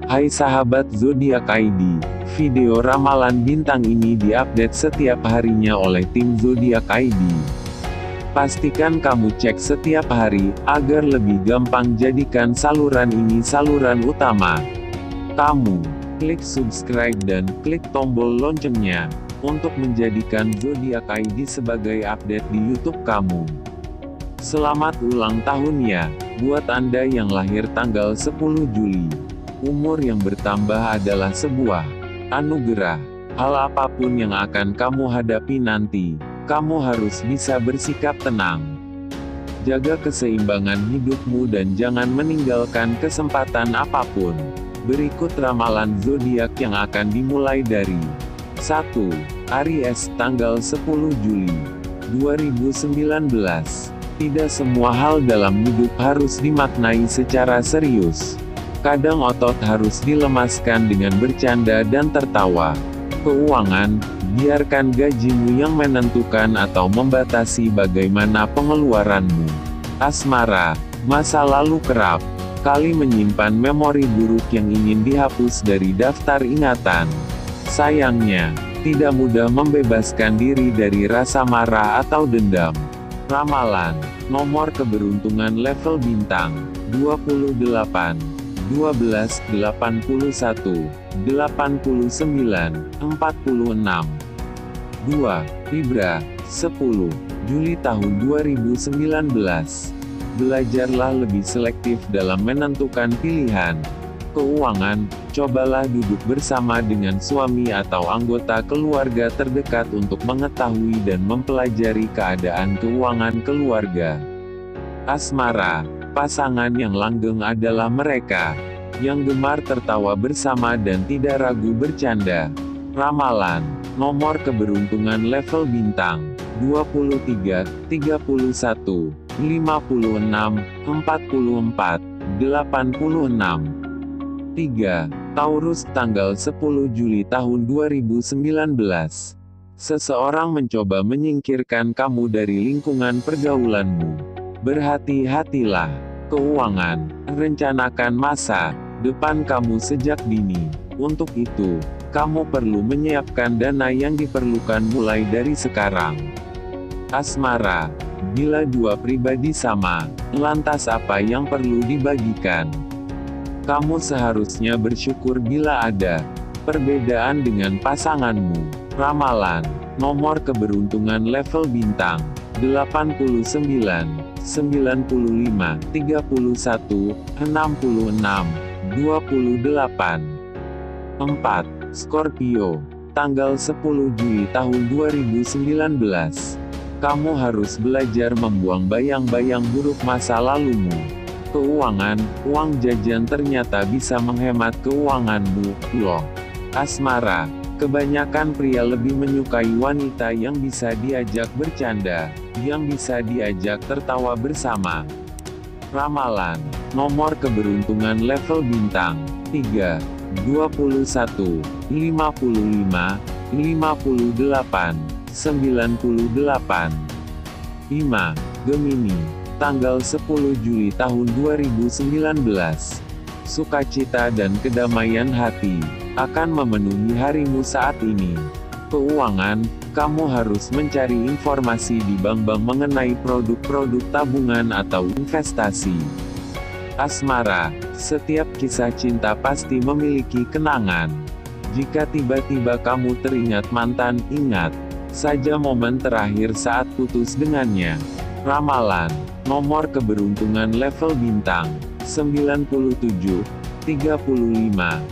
Hai sahabat zodiak ID, video ramalan bintang ini diupdate setiap harinya oleh tim zodiak ID. Pastikan kamu cek setiap hari, agar lebih gampang jadikan saluran ini saluran utama. Kamu klik subscribe dan klik tombol loncengnya, untuk menjadikan zodiak ID sebagai update di YouTube kamu. Selamat ulang tahun ya, buat Anda yang lahir tanggal 10 Juli. Umur yang bertambah adalah sebuah anugerah. Hal apapun yang akan kamu hadapi nanti, kamu harus bisa bersikap tenang. Jaga keseimbangan hidupmu dan jangan meninggalkan kesempatan apapun. Berikut ramalan zodiak yang akan dimulai dari 1. Aries, tanggal 10 Juli 2019. Tidak semua hal dalam hidup harus dimaknai secara serius. Kadang otot harus dilemaskan dengan bercanda dan tertawa. Keuangan, biarkan gajimu yang menentukan atau membatasi bagaimana pengeluaranmu. Asmara, masa lalu kerap kali menyimpan memori buruk yang ingin dihapus dari daftar ingatan. Sayangnya, tidak mudah membebaskan diri dari rasa marah atau dendam. Ramalan, nomor keberuntungan level bintang, 28. 12, 81, 89, 46. 2. Libra, 10 Juli tahun 2019. Belajarlah lebih selektif dalam menentukan pilihan. Keuangan, cobalah duduk bersama dengan suami atau anggota keluarga terdekat untuk mengetahui dan mempelajari keadaan keuangan keluarga. Asmara, pasangan yang langgeng adalah mereka yang gemar tertawa bersama dan tidak ragu bercanda. Ramalan, nomor keberuntungan level bintang, 23, 31, 56, 44, 86. 3. Taurus, tanggal 10 Juli tahun 2019. Seseorang mencoba menyingkirkan kamu dari lingkungan pergaulanmu. Berhati-hatilah. Keuangan, rencanakan masa depan kamu sejak dini. Untuk itu, kamu perlu menyiapkan dana yang diperlukan mulai dari sekarang. Asmara, bila dua pribadi sama, lantas apa yang perlu dibagikan? Kamu seharusnya bersyukur bila ada perbedaan dengan pasanganmu. Ramalan, nomor keberuntungan level bintang, 89, 95, 31, 66, 28. 4. Scorpio, tanggal 10 Juli tahun 2019. Kamu harus belajar membuang bayang-bayang buruk masa lalumu. Keuangan, uang jajan ternyata bisa menghemat keuanganmu, loh. Asmara, kebanyakan pria lebih menyukai wanita yang bisa diajak bercanda, yang bisa diajak tertawa bersama. Ramalan, nomor keberuntungan level bintang, 3, 21, 55, 58, 98. 5. Gemini, tanggal 10 Juli tahun 2019. Sukacita dan kedamaian hati akan memenuhi harimu saat ini. Keuangan, kamu harus mencari informasi di bank-bank mengenai produk-produk tabungan atau investasi. Asmara, setiap kisah cinta pasti memiliki kenangan. Jika tiba-tiba kamu teringat mantan, ingat saja momen terakhir saat putus dengannya. Ramalan, nomor keberuntungan level bintang, 97, 35,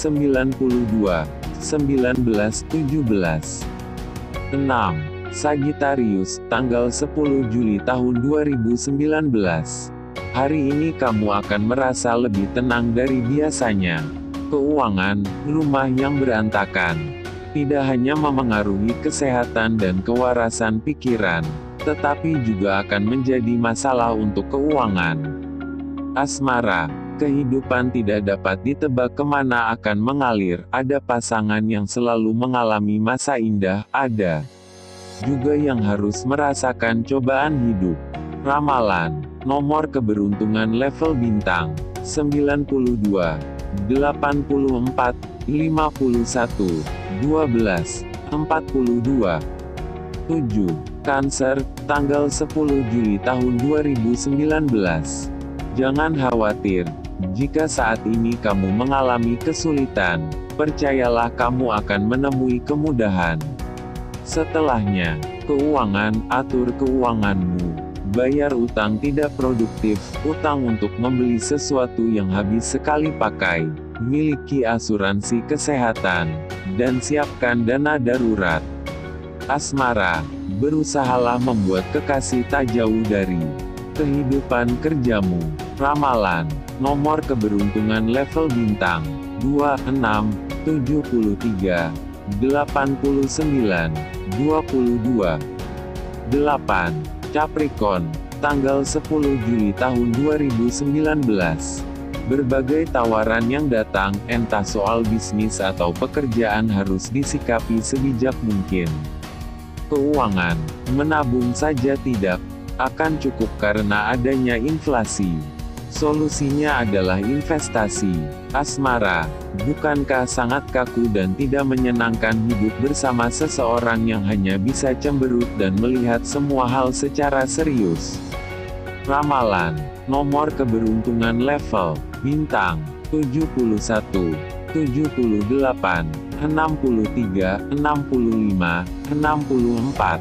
92, 19, 17. 6. Sagittarius, tanggal 10 Juli tahun 2019. Hari ini kamu akan merasa lebih tenang dari biasanya. Keuangan, rumah yang berantakan tidak hanya memengaruhi kesehatan dan kewarasan pikiran, tetapi juga akan menjadi masalah untuk keuangan. Asmara, kehidupan tidak dapat ditebak kemana akan mengalir. Ada pasangan yang selalu mengalami masa indah, ada juga yang harus merasakan cobaan hidup. Ramalan, nomor keberuntungan level bintang, 92, 84, 51, 12, 42. 7. Cancer, tanggal 10 Juli tahun 2019. Jangan khawatir, jika saat ini kamu mengalami kesulitan, percayalah kamu akan menemui kemudahan. Setelahnya, keuangan, atur keuanganmu. Bayar utang tidak produktif, utang untuk membeli sesuatu yang habis sekali pakai, miliki asuransi kesehatan, dan siapkan dana darurat. Asmara, berusahalah membuat kekasih tak jauh dari kehidupan kerjamu. Ramalan, nomor keberuntungan level bintang 2, 6, 73, 89, 22. 8. Capricorn, tanggal 10 Juli tahun 2019. Berbagai tawaran yang datang, entah soal bisnis atau pekerjaan harus disikapi sebijak mungkin. Keuangan, menabung saja tidak akan cukup karena adanya inflasi. Solusinya adalah investasi. Asmara, bukankah sangat kaku dan tidak menyenangkan hidup bersama seseorang yang hanya bisa cemberut dan melihat semua hal secara serius? Ramalan, nomor keberuntungan level bintang 71, 78, 63, 65, 64.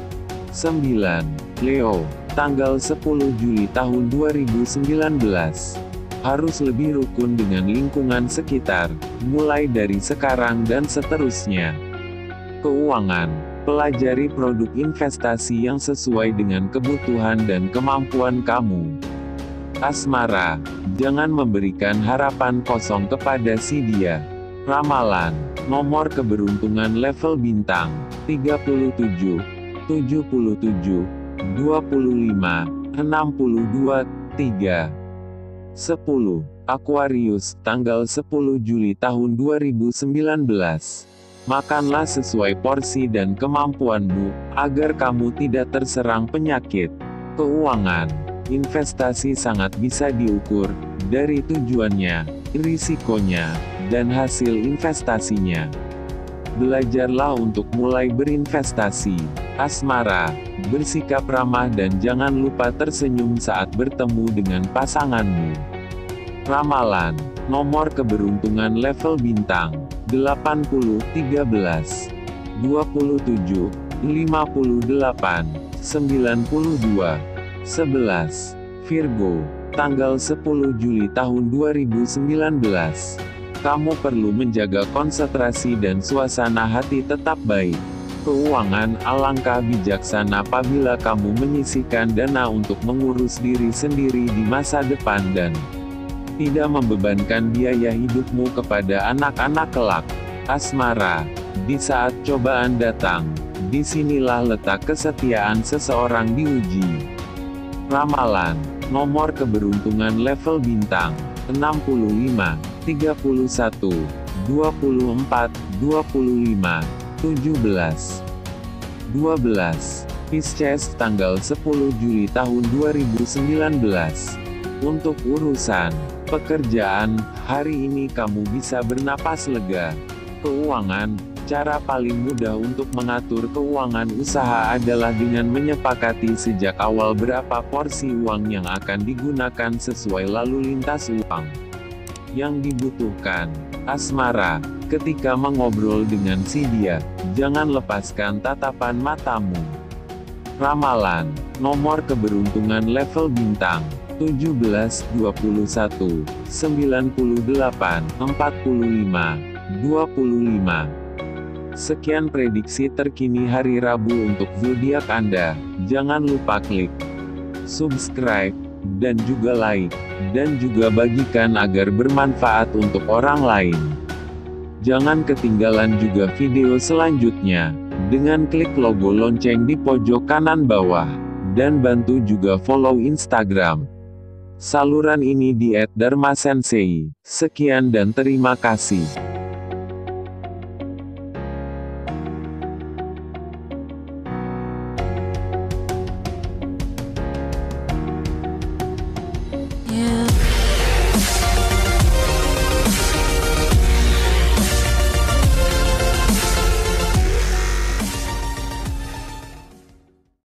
9. Leo, tanggal 10 Juli tahun 2019. Harus lebih rukun dengan lingkungan sekitar, mulai dari sekarang dan seterusnya. Keuangan, pelajari produk investasi yang sesuai dengan kebutuhan dan kemampuan kamu. Asmara, jangan memberikan harapan kosong kepada si dia. Ramalan, nomor keberuntungan level bintang 37, 77, 25, 62, 3. 10. Aquarius, tanggal 10 Juli tahun 2019. Makanlah sesuai porsi dan kemampuanmu, agar kamu tidak terserang penyakit. Keuangan, investasi sangat bisa diukur, dari tujuannya, risikonya, dan hasil investasinya. Belajarlah untuk mulai berinvestasi. Asmara, bersikap ramah dan jangan lupa tersenyum saat bertemu dengan pasanganmu. Ramalan, nomor keberuntungan level bintang 80, 13, 27, 58, 92, 11. Virgo, tanggal 10 Juli tahun 2019. Kamu perlu menjaga konsentrasi dan suasana hati tetap baik. Keuangan, alangkah bijaksana apabila kamu menyisihkan dana untuk mengurus diri sendiri di masa depan dan tidak membebankan biaya hidupmu kepada anak-anak kelak. Asmara, di saat cobaan datang, disinilah letak kesetiaan seseorang diuji. Ramalan, nomor keberuntungan level bintang 65, 31, 24, 25, 17. 12. Pisces, tanggal 10 Juli tahun 2019. Untuk urusan pekerjaan, hari ini kamu bisa bernapas lega. Keuangan, cara paling mudah untuk mengatur keuangan usaha adalah dengan menyepakati sejak awal berapa porsi uang yang akan digunakan sesuai lalu lintas uang yang dibutuhkan. Asmara, ketika mengobrol dengan si dia, jangan lepaskan tatapan matamu. Ramalan, nomor keberuntungan level bintang 17, 21, 98, 45, 25. Sekian prediksi terkini hari Rabu untuk zodiak Anda. Jangan lupa klik subscribe dan juga like, dan juga bagikan agar bermanfaat untuk orang lain. Jangan ketinggalan juga video selanjutnya, dengan klik logo lonceng di pojok kanan bawah, dan bantu juga follow Instagram saluran ini di @dharmasensei. Sekian dan terima kasih.